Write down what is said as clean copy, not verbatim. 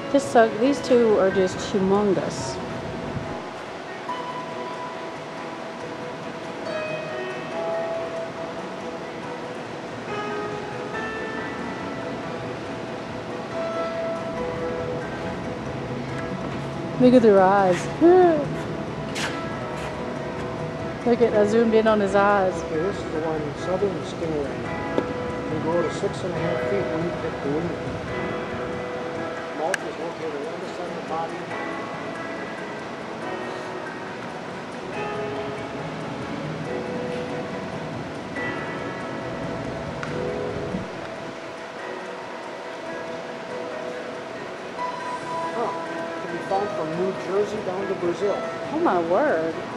These two are just humongous. Look at their eyes. Look at, I zoomed in on his eyes. Okay, this is the one, southern stingray. You go to 6.5 feet when you pick the wing. Mouth is located on the side of the body. Can be found from New Jersey down to Brazil. Oh my word.